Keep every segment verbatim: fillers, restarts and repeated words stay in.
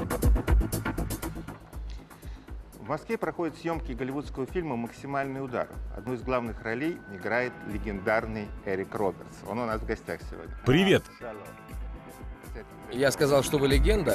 В Москве проходят съемки голливудского фильма «Максимальный удар». Одну из главных ролей играет легендарный Эрик Робертс. Он у нас в гостях сегодня. Привет! Я сказал, что вы легенда?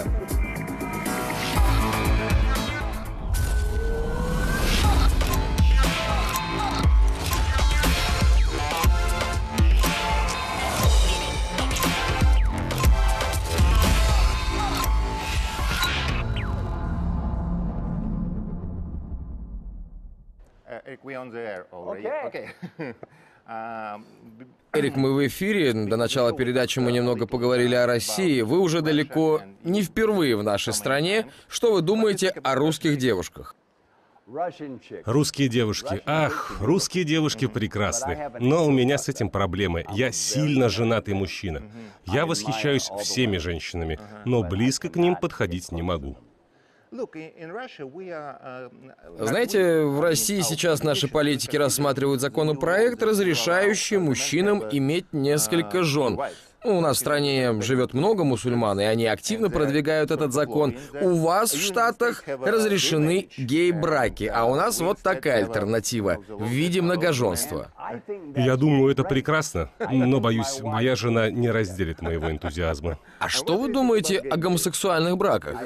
Эрик, мы в эфире. До начала передачи мы немного поговорили о России. Вы уже далеко не впервые в нашей стране. Что вы думаете о русских девушках? Русские девушки. Ах, русские девушки прекрасны. Но у меня с этим проблемы. Я сильно женатый мужчина. Я восхищаюсь всеми женщинами, но близко к ним подходить не могу. Знаете, в России сейчас наши политики рассматривают законопроект, разрешающий мужчинам иметь несколько жен. У нас в стране живет много мусульман, и они активно продвигают этот закон. У вас в Штатах разрешены гей-браки, а у нас вот такая альтернатива в виде многоженства. Я думаю, это прекрасно, но, боюсь, моя жена не разделит моего энтузиазма. А что вы думаете о гомосексуальных браках?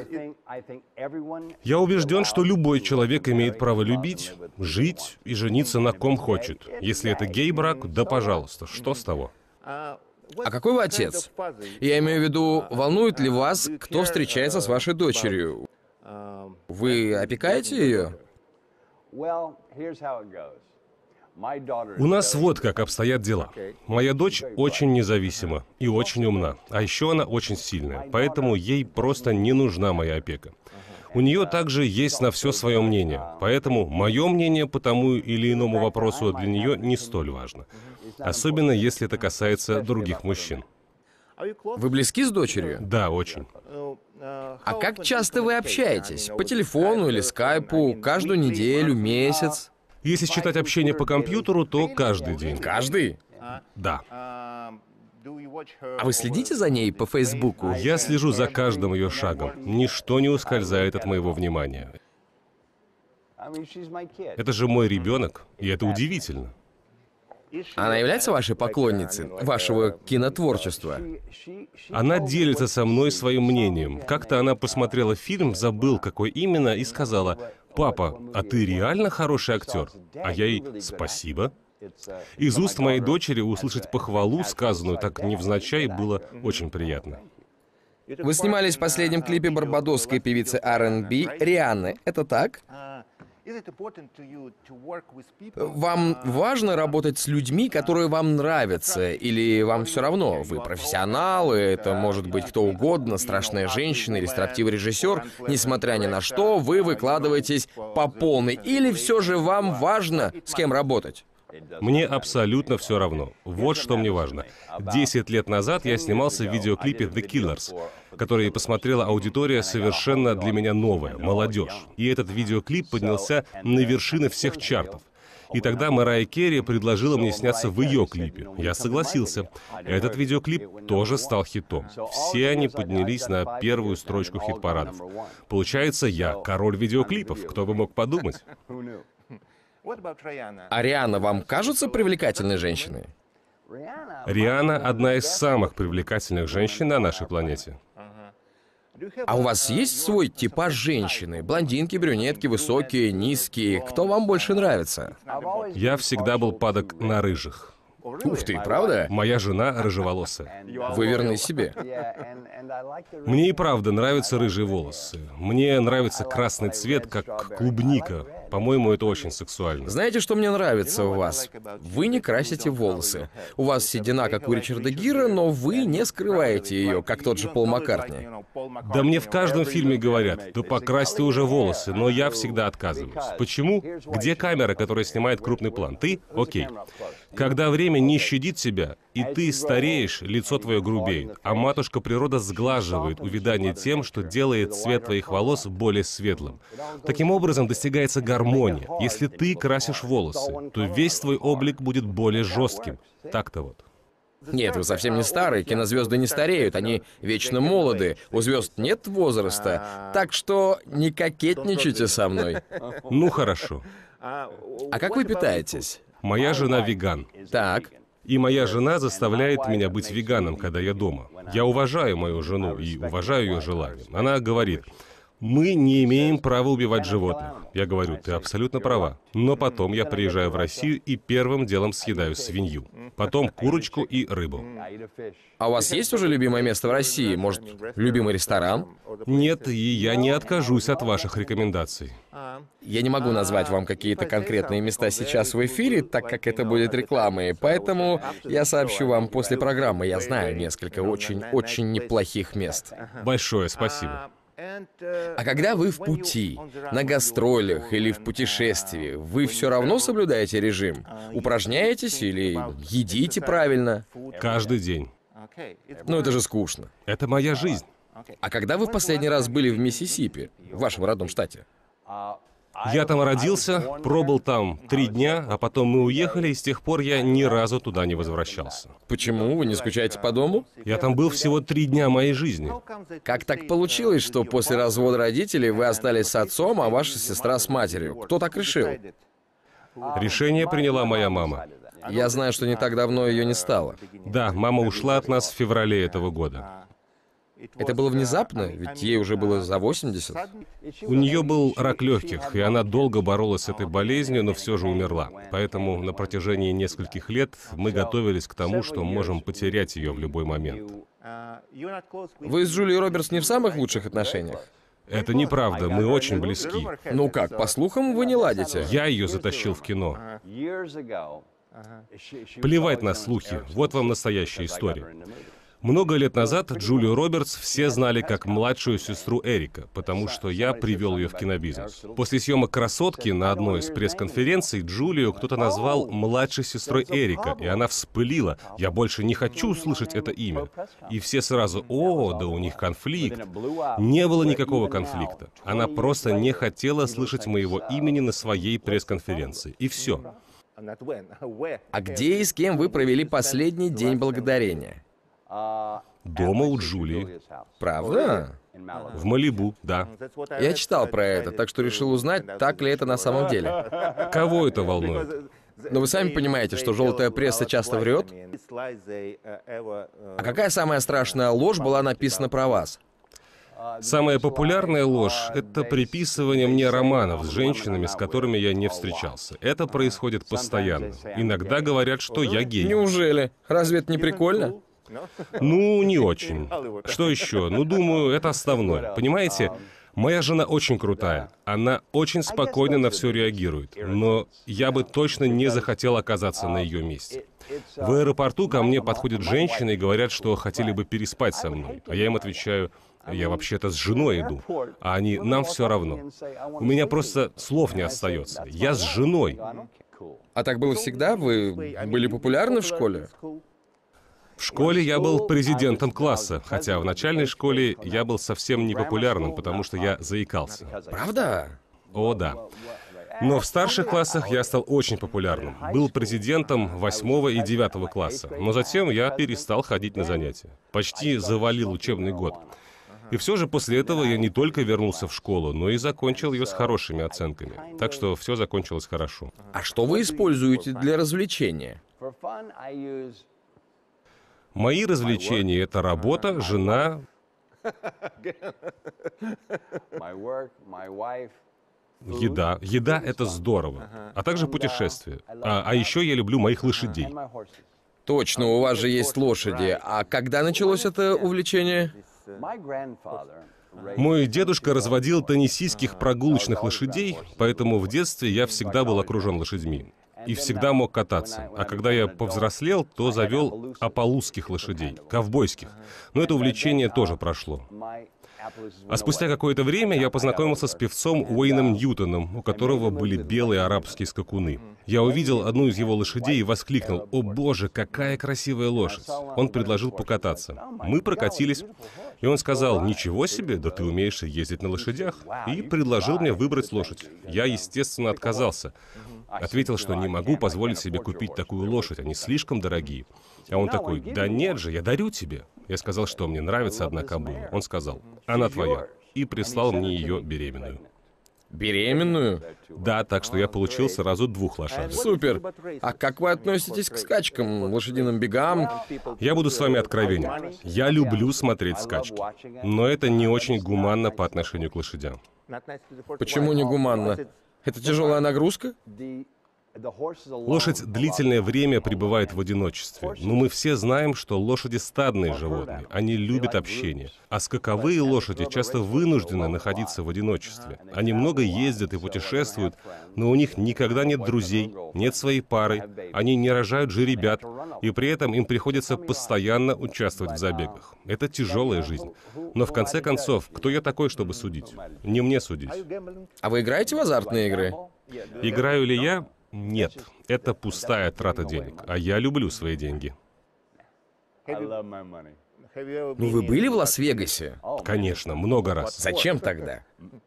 Я убежден, что любой человек имеет право любить, жить и жениться на ком хочет. Если это гей-брак, да пожалуйста, что с того? А какой вы отец? Я имею в виду, волнует ли вас, кто встречается с вашей дочерью? Вы опекаете ее? У нас вот как обстоят дела. Моя дочь очень независима и очень умна, а еще она очень сильная, поэтому ей просто не нужна моя опека. У нее также есть на все свое мнение, поэтому мое мнение по тому или иному вопросу для нее не столь важно. Особенно, если это касается других мужчин. Вы близки с дочерью? Да, очень. А как часто вы общаетесь? По телефону или скайпу? Каждую неделю, месяц? Если считать общение по компьютеру, то каждый день. Каждый? Да. А вы следите за ней по Фейсбуку? Я слежу за каждым ее шагом. Ничто не ускользает от моего внимания. Это же мой ребенок, и это удивительно. Она является вашей поклонницей, вашего кинотворчества? Она делится со мной своим мнением. Как-то она посмотрела фильм, забыл, какой именно, и сказала: «Папа, а ты реально хороший актер?» А я ей: «Спасибо». Из уст моей дочери услышать похвалу, сказанную так невзначай, было очень приятно. Вы снимались в последнем клипе барбадосской певицы ар энд би Рианны. Это так? Вам важно работать с людьми, которые вам нравятся, или вам все равно? Вы профессионалы, это может быть кто угодно, страшная женщина или строптивый режиссер. Несмотря ни на что, вы выкладываетесь по полной. Или все же вам важно, с кем работать? Мне абсолютно все равно. Вот что мне важно. Десять лет назад я снимался в видеоклипе «The Killers», который посмотрела аудитория совершенно для меня новая, молодежь. И этот видеоклип поднялся на вершины всех чартов. И тогда Марайя Керри предложила мне сняться в ее клипе. Я согласился. Этот видеоклип тоже стал хитом. Все они поднялись на первую строчку хит-парадов. Получается, я король видеоклипов. Кто бы мог подумать? А Рианна вам кажется привлекательной женщиной? Рианна — одна из самых привлекательных женщин на нашей планете. А у вас есть свой типаж женщины? Блондинки, брюнетки, высокие, низкие. Кто вам больше нравится? Я всегда был падок на рыжих. Ух ты, правда? Моя жена рыжеволосая. Вы верны себе. Мне и правда нравятся рыжие волосы. Мне нравится красный цвет, как клубника. По-моему, это очень сексуально. Знаете, что мне нравится у вас? Вы не красите волосы. У вас седина, как у Ричарда Гира, но вы не скрываете ее, как тот же Пол Маккартни. Да мне в каждом фильме говорят: да покрась ты уже волосы, но я всегда отказываюсь. Почему? Где камера, которая снимает крупный план? Ты? Окей. Когда время не щадит тебя, и ты стареешь, лицо твое грубеет, а матушка природа сглаживает увядание тем, что делает цвет твоих волос более светлым. Таким образом достигается гармония. Если ты красишь волосы, то весь твой облик будет более жестким. Так-то вот. Нет, вы совсем не старый, кинозвезды не стареют, они вечно молоды, у звезд нет возраста, так что не кокетничайте со мной. Ну хорошо. А как вы питаетесь? Моя жена веган. Так. И моя жена заставляет меня быть веганом, когда я дома. Я уважаю мою жену и уважаю ее желание. Она говорит: мы не имеем права убивать животных. Я говорю: ты абсолютно права. Но потом я приезжаю в Россию и первым делом съедаю свинью. Потом курочку и рыбу. А у вас есть уже любимое место в России? Может, любимый ресторан? Нет, и я не откажусь от ваших рекомендаций. Я не могу назвать вам какие-то конкретные места сейчас в эфире, так как это будет рекламой, поэтому я сообщу вам после программы. Я знаю несколько очень-очень неплохих мест. Большое спасибо. А когда вы в пути, на гастролях или в путешествии, вы все равно соблюдаете режим? Упражняетесь или едите правильно? Каждый день. Ну это же скучно. Это моя жизнь. А когда вы в последний раз были в Миссисипи, в вашем родном штате? Я там родился, пробыл там три дня, а потом мы уехали, и с тех пор я ни разу туда не возвращался. Почему? Вы не скучаете по дому? Я там был всего три дня моей жизни. Как так получилось, что после развода родителей вы остались с отцом, а ваша сестра с матерью? Кто так решил? Решение приняла моя мама. Я знаю, что не так давно ее не стало. Да, мама ушла от нас в феврале этого года. Это было внезапно, ведь ей уже было за восемьдесят. У нее был рак легких, и она долго боролась с этой болезнью, но все же умерла. Поэтому на протяжении нескольких лет мы готовились к тому, что можем потерять ее в любой момент. Вы с Джулией Робертс не в самых лучших отношениях? Это неправда, мы очень близки. Ну как, по слухам, вы не ладите? Я ее затащил в кино. Плевать на слухи, вот вам настоящая история. Много лет назад Джулию Робертс все знали как младшую сестру Эрика, потому что я привел ее в кинобизнес. После съемок «Красотки» на одной из пресс-конференций Джулию кто-то назвал младшей сестрой Эрика, и она вспылила: «Я больше не хочу слышать это имя». И все сразу: «О, да у них конфликт». Не было никакого конфликта. Она просто не хотела слышать моего имени на своей пресс-конференции. И все. А где и с кем вы провели последний день благодарения? Дома у Джулии. Правда? В Малибу, да. Я читал про это, так что решил узнать, так ли это на самом деле. Кого это волнует? Но вы сами понимаете, что желтая пресса часто врет. А какая самая страшная ложь была написана про вас? Самая популярная ложь — это приписывание мне романов с женщинами, с которыми я не встречался. Это происходит постоянно. Иногда говорят, что я гей. Неужели? Разве это не прикольно? Ну, не очень. Что еще? Ну, думаю, это основное. Понимаете, моя жена очень крутая. Она очень спокойно на все реагирует. Но я бы точно не захотел оказаться на ее месте. В аэропорту ко мне подходят женщины и говорят, что хотели бы переспать со мной. А я им отвечаю: я вообще-то с женой иду. А они: нам все равно. У меня просто слов не остается. Я с женой. А так было всегда? Вы были популярны в школе? В школе я был президентом класса, хотя в начальной школе я был совсем не популярным, потому что я заикался. Правда? О, да. Но в старших классах я стал очень популярным. Был президентом восьмого и девятого класса. Но затем я перестал ходить на занятия. Почти завалил учебный год. И все же после этого я не только вернулся в школу, но и закончил ее с хорошими оценками. Так что все закончилось хорошо. А что вы используете для развлечения? Мои развлечения — это работа, жена, еда. Еда — это здорово. А также путешествия. А, а еще я люблю моих лошадей. Точно, у вас же есть лошади. А когда началось это увлечение? Мой дедушка разводил теннисийских прогулочных лошадей, поэтому в детстве я всегда был окружен лошадьми. И всегда мог кататься. А когда я повзрослел, то завел апалузских лошадей, ковбойских. Но это увлечение тоже прошло. А спустя какое-то время я познакомился с певцом Уэйном Ньютоном, у которого были белые арабские скакуны. Я увидел одну из его лошадей и воскликнул: «О боже, какая красивая лошадь!» Он предложил покататься. Мы прокатились, и он сказал: «Ничего себе, да ты умеешь ездить на лошадях!» И предложил мне выбрать лошадь. Я, естественно, отказался. Ответил, что не могу позволить себе купить такую лошадь, они слишком дорогие. А он такой: да нет же, я дарю тебе. Я сказал, что мне нравится одна кобыла. Он сказал: она твоя. И прислал мне ее беременную. Беременную? Да, так что я получил сразу двух лошадок. Супер. А как вы относитесь к скачкам, лошадиным бегам? Я буду с вами откровенен. Я люблю смотреть скачки, но это не очень гуманно по отношению к лошадям. Почему не гуманно? Это тяжелая нагрузка? Лошадь длительное время пребывает в одиночестве, но мы все знаем, что лошади стадные животные, они любят общение. А скаковые лошади часто вынуждены находиться в одиночестве. Они много ездят и путешествуют, но у них никогда нет друзей, нет своей пары, они не рожают жеребят, и при этом им приходится постоянно участвовать в забегах. Это тяжелая жизнь. Но в конце концов, кто я такой, чтобы судить? Не мне судить. А вы играете в азартные игры? Играю ли я? Нет, это пустая трата денег, а я люблю свои деньги. Ну вы были в Лас-Вегасе? Конечно, много раз. Зачем тогда?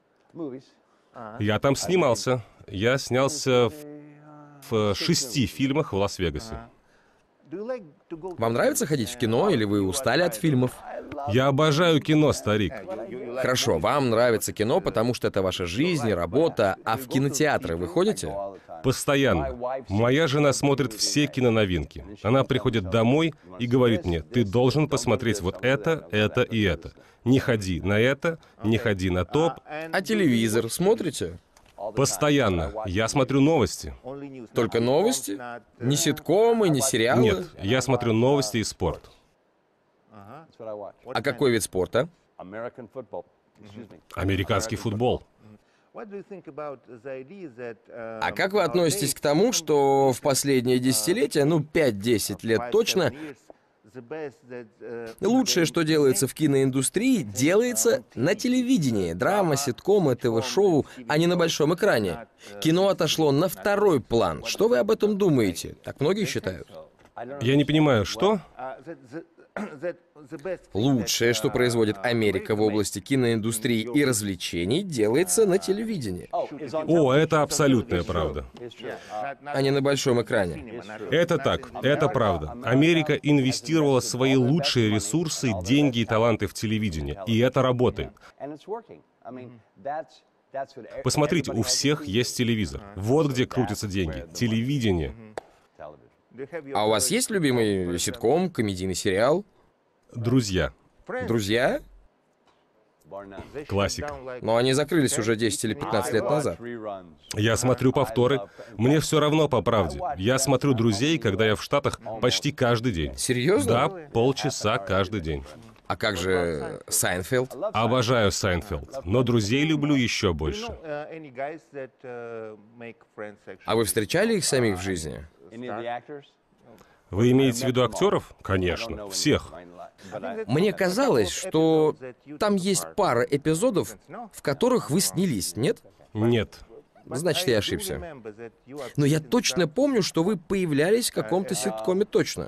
Я там снимался. Я снялся в, в шести фильмах в Лас-Вегасе. Вам нравится ходить в кино, или вы устали от фильмов? Я обожаю кино, старик. Хорошо, вам нравится кино, потому что это ваша жизнь и работа, а в кинотеатры вы ходите? Постоянно. Моя жена смотрит все киноновинки. Она приходит домой и говорит мне: ты должен посмотреть вот это, это и это. Не ходи на это, не ходи на топ. А телевизор смотрите? Постоянно. Я смотрю новости. Только новости? Не ситкомы, не сериалы? Нет, я смотрю новости и спорт. А какой вид спорта? Американский футбол. А как вы относитесь к тому, что в последние десятилетия, ну пять-десять лет точно, лучшее, что делается в киноиндустрии, делается на телевидении. Драма, ситкомы, ТВ-шоу, а не на большом экране. Кино отошло на второй план. Что вы об этом думаете? Так многие считают. Я не понимаю, что? Лучшее, что производит Америка в области киноиндустрии и развлечений, делается на телевидении, О, это абсолютная правда. а не на большом экране. Это так, это правда. Америка инвестировала свои лучшие ресурсы, деньги и таланты в телевидение, и это работает. Посмотрите, у всех есть телевизор. Вот где крутятся деньги. Телевидение. А у вас есть любимый ситком, комедийный сериал? Друзья. Друзья? Классика. Но они закрылись уже десять или пятнадцать лет назад. Я смотрю повторы. Мне все равно по правде. Я смотрю «Друзей», когда я в Штатах, почти каждый день. Серьезно? Да, полчаса каждый день. А как же Сайнфелд? Обожаю Сайнфелд, но «Друзей» люблю еще больше. А вы встречали их самих в жизни? Вы имеете в виду актеров? Конечно, всех. Мне казалось, что там есть пара эпизодов, в которых вы снялись, нет? Нет. Значит, я ошибся. Но я точно помню, что вы появлялись в каком-то ситкоме точно.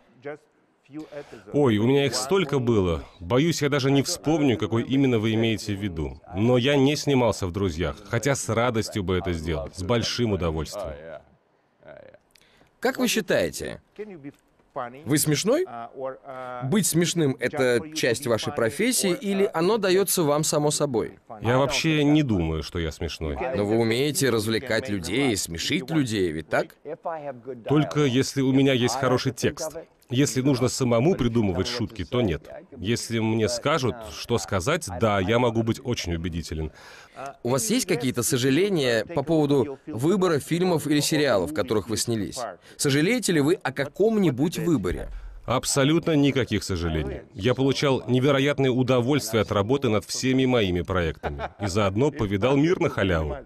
Ой, у меня их столько было. Боюсь, я даже не вспомню, какой именно вы имеете в виду. Но я не снимался в «Друзьях», хотя с радостью бы это сделал, с большим удовольствием. Как вы считаете, вы смешной? Быть смешным — это часть вашей профессии, или оно дается вам само собой? Я вообще не думаю, что я смешной. Но вы умеете развлекать людей, смешить людей, ведь так? Только если у меня есть хороший текст. Если нужно самому придумывать шутки, то нет. Если мне скажут, что сказать, да, я могу быть очень убедителен. У вас есть какие-то сожаления по поводу выбора фильмов или сериалов, в которых вы снялись? Сожалеете ли вы о каком-нибудь выборе? Абсолютно никаких сожалений. Я получал невероятное удовольствие от работы над всеми моими проектами. И заодно повидал мир на халяву.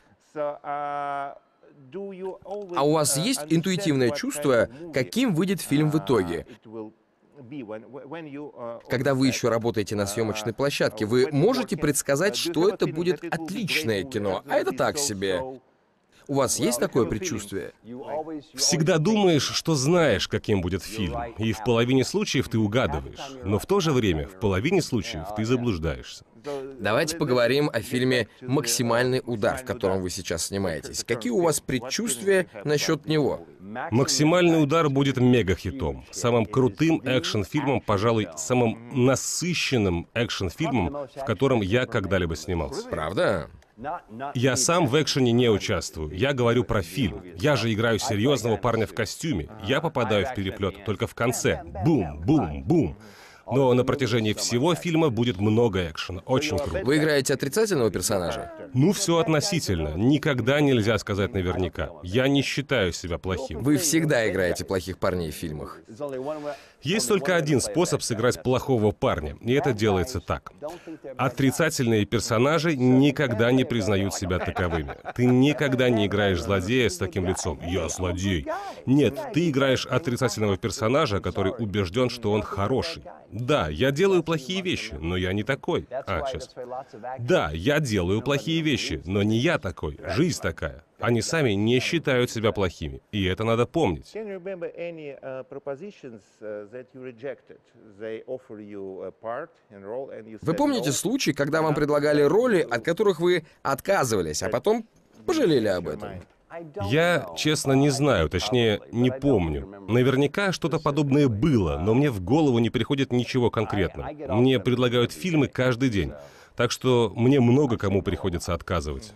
А у вас есть интуитивное чувство, каким выйдет фильм в итоге? Когда вы еще работаете на съемочной площадке, вы можете предсказать, что это будет отличное кино, а это так себе. У вас есть такое предчувствие? Всегда думаешь, что знаешь, каким будет фильм, и в половине случаев ты угадываешь, но в то же время в половине случаев ты заблуждаешься. Давайте поговорим о фильме «Максимальный удар», в котором вы сейчас снимаетесь. Какие у вас предчувствия насчет него? «Максимальный удар» будет мега-хитом, самым крутым экшн-фильмом, пожалуй, самым насыщенным экшн-фильмом, в котором я когда-либо снимался. Правда? Я сам в экшене не участвую. Я говорю про фильм. Я же играю серьезного парня в костюме. Я попадаю в переплет только в конце. Бум, бум, бум. Но на протяжении всего фильма будет много экшена. Очень круто. Вы играете отрицательного персонажа? Ну, все относительно. Никогда нельзя сказать наверняка. Я не считаю себя плохим. Вы всегда играете плохих парней в фильмах. Есть только один способ сыграть плохого парня, и это делается так. Отрицательные персонажи никогда не признают себя таковыми. Ты никогда не играешь злодея с таким лицом «я злодей». Нет, ты играешь отрицательного персонажа, который убежден, что он хороший. Да, я делаю плохие вещи, но я не такой. А, сейчас. Да, я делаю плохие вещи, но не я такой. Жизнь такая. Они сами не считают себя плохими, и это надо помнить. Вы помните случай, когда вам предлагали роли, от которых вы отказывались, а потом пожалели об этом? Я, честно, не знаю, точнее, не помню. Наверняка что-то подобное было, но мне в голову не приходит ничего конкретного. Мне предлагают фильмы каждый день, так что мне много кому приходится отказывать.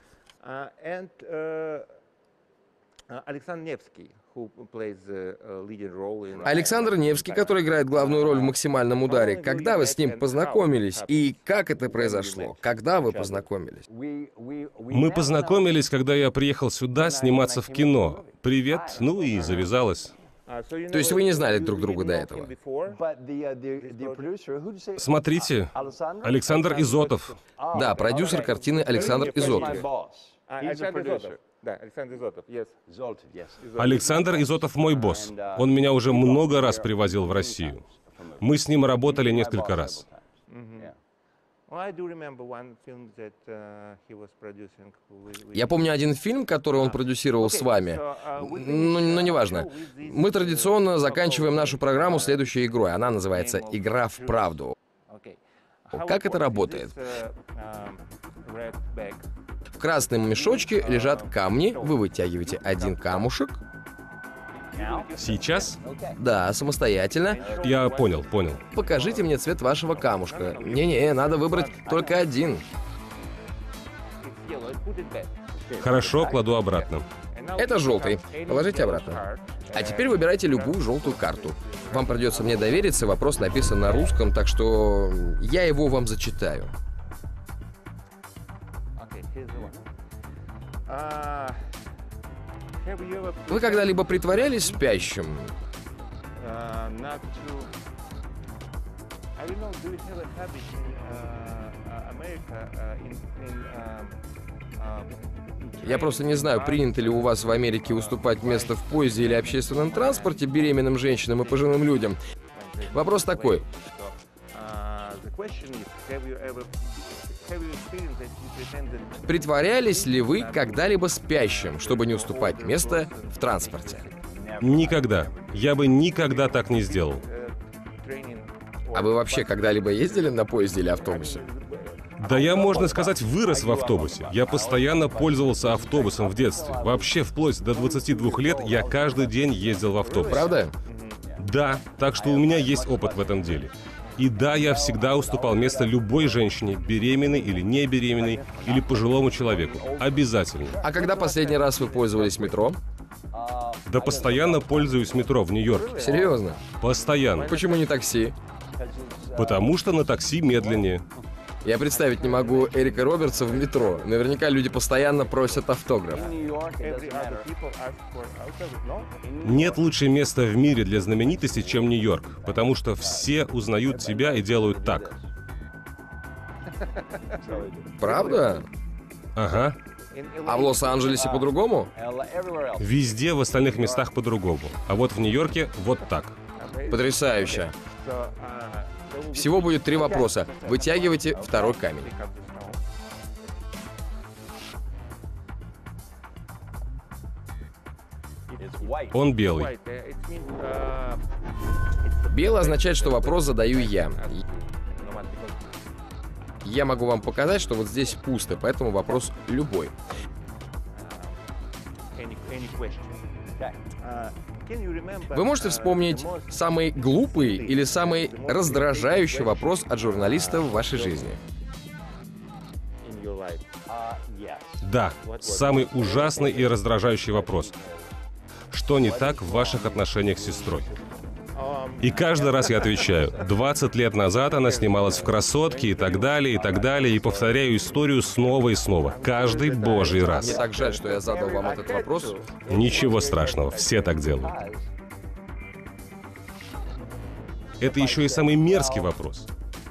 Александр Невский, который играет главную роль в «Максимальном ударе», когда вы с ним познакомились и как это произошло? Когда вы познакомились? Мы познакомились, когда я приехал сюда сниматься в кино. Привет, ну и завязалось. То есть вы не знали друг друга до этого? Смотрите, Александр Изотов. Да, продюсер картины Александр Изотов. Да, Александр Изотов, yes. Александр Изотов мой босс. Он меня уже много раз привозил в Россию. Мы с ним работали несколько раз. Я помню один фильм, который он продюсировал с вами. Ну, но неважно. Мы традиционно заканчиваем нашу программу следующей игрой. Она называется «Игра в правду». Как это работает? В красном мешочке лежат камни, вы вытягиваете один камушек. Сейчас? Да, самостоятельно. Я понял, понял. Покажите мне цвет вашего камушка. Не-не, надо выбрать только один. Хорошо, кладу обратно. Это желтый. Положите обратно. А теперь выбирайте любую желтую карту. Вам придется мне довериться, вопрос написан на русском, так что я его вам зачитаю. Вы когда-либо притворялись спящим? Я просто не знаю, принято ли у вас в Америке уступать место в поезде или общественном транспорте беременным женщинам и пожилым людям. Вопрос такой. Притворялись ли вы когда-либо спящим, чтобы не уступать место в транспорте? Никогда. Я бы никогда так не сделал. А вы вообще когда-либо ездили на поезде или автобусе? Да я, можно сказать, вырос в автобусе. Я постоянно пользовался автобусом в детстве. Вообще, вплоть до двадцати двух лет я каждый день ездил в автобус. Правда? Да, так что у меня есть опыт в этом деле. И да, я всегда уступал место любой женщине, беременной или не беременной, или пожилому человеку. Обязательно. А когда последний раз вы пользовались метро? Да постоянно пользуюсь метро в Нью-Йорке. Серьезно? Постоянно. Почему не такси? Потому что на такси медленнее. Я представить не могу Эрика Робертса в метро. Наверняка люди постоянно просят автограф. Нет лучшего места в мире для знаменитости, чем Нью-Йорк, потому что все узнают тебя и делают так. Правда? Ага. А в Лос-Анджелесе по-другому? Везде в остальных местах по-другому. А вот в Нью-Йорке вот так. Потрясающе. Всего будет три вопроса. Вытягивайте второй камень. Он белый. Белый означает, что вопрос задаю я. Я могу вам показать, что вот здесь пусто, поэтому вопрос любой. Вы можете вспомнить самый глупый или самый раздражающий вопрос от журналиста в вашей жизни? Да, самый ужасный и раздражающий вопрос. Что не так в ваших отношениях с сестрой? И каждый раз я отвечаю, двадцать лет назад она снималась в «Красотке» и так далее, и так далее, и повторяю историю снова и снова, каждый божий раз. Мне так жаль, что я задал вам этот вопрос. Ничего страшного, все так делают. Это еще и самый мерзкий вопрос.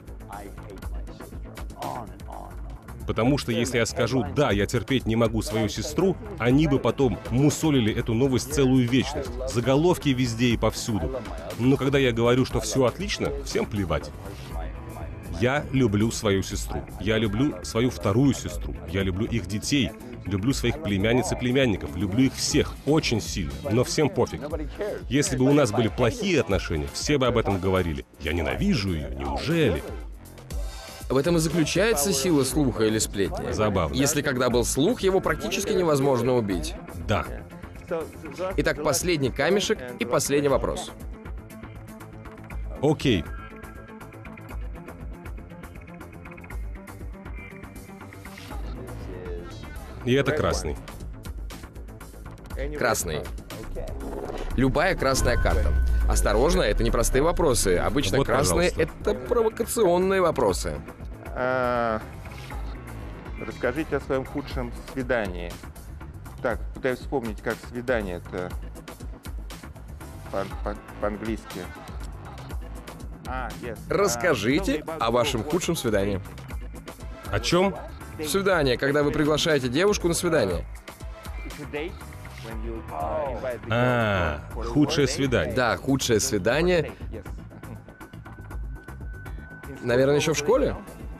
Потому что если я скажу «да, я терпеть не могу свою сестру», они бы потом мусолили эту новость целую вечность. Заголовки везде и повсюду. Но когда я говорю, что все отлично, всем плевать. Я люблю свою сестру. Я люблю свою вторую сестру. Я люблю их детей. Люблю своих племянниц и племянников. Люблю их всех очень сильно. Но всем пофиг. Если бы у нас были плохие отношения, все бы об этом говорили. Я ненавижу ее. Неужели? В этом и заключается сила слуха или сплетни. Забавно. Если когда был слух, его практически невозможно убить. Да. Итак, последний камешек и последний вопрос. Окей. И это красный. Красный. Любая красная карта. Осторожно, это не простые вопросы. Обычно Вот, красные — пожалуйста. это провокационные вопросы. А, расскажите о своем худшем свидании. Так, пытаюсь вспомнить, как свидание это по- по- по-английски. А, yes. Расскажите А, о вашем худшем свидании. О чем? Свидание, когда вы приглашаете девушку на свидание. А, худшее свидание. Да, худшее свидание. Наверное, еще в школе?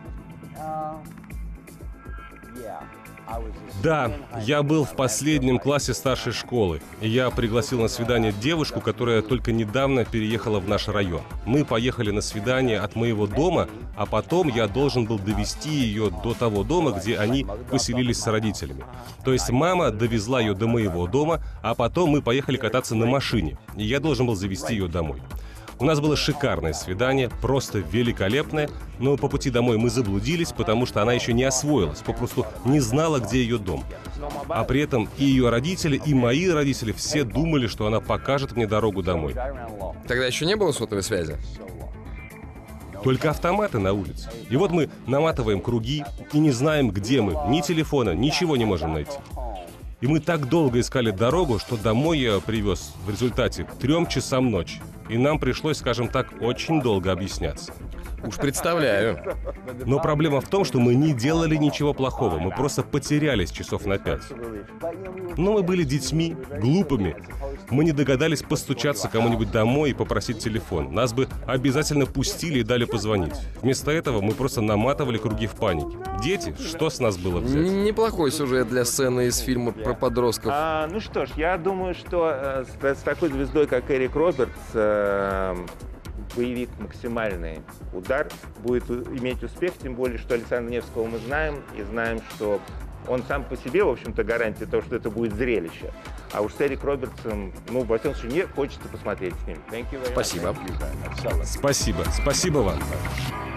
Да, я был в последнем классе старшей школы, и я пригласил на свидание девушку, которая только недавно переехала в наш район. Мы поехали на свидание от моего дома, а потом я должен был довести ее до того дома, где они поселились с родителями. То есть мама довезла ее до моего дома, а потом мы поехали кататься на машине, и я должен был завезти ее домой. У нас было шикарное свидание, просто великолепное, но по пути домой мы заблудились, потому что она еще не освоилась, попросту не знала, где ее дом. А при этом и ее родители, и мои родители все думали, что она покажет мне дорогу домой. Тогда еще не было сотовой связи? Только автоматы на улице. И вот мы наматываем круги и не знаем, где мы. Ни телефона, ничего не можем найти. И мы так долго искали дорогу, что домой я привез в результате к трем часам ночи. И нам пришлось, скажем так, очень долго объясняться. Уж представляю. Но проблема в том, что мы не делали ничего плохого, мы просто потерялись часов на пять. Но мы были детьми, глупыми. Мы не догадались постучаться кому-нибудь домой и попросить телефон. Нас бы обязательно пустили и дали позвонить. Вместо этого мы просто наматывали круги в панике. Дети, что с нас было взять? Неплохой сюжет для сцены из фильма про подростков. А, ну что ж, я думаю, что э, с, с такой звездой, как Эрик Робертс, э, боевик «Максимальный удар» будет у- иметь успех, тем более, что Александра Невского мы знаем, и знаем, что он сам по себе, в общем-то, гарантия того, что это будет зрелище. А уж с Эрик Робертсом, ну, во всяком случае, мне хочется посмотреть с ним. Спасибо. Спасибо. Спасибо вам.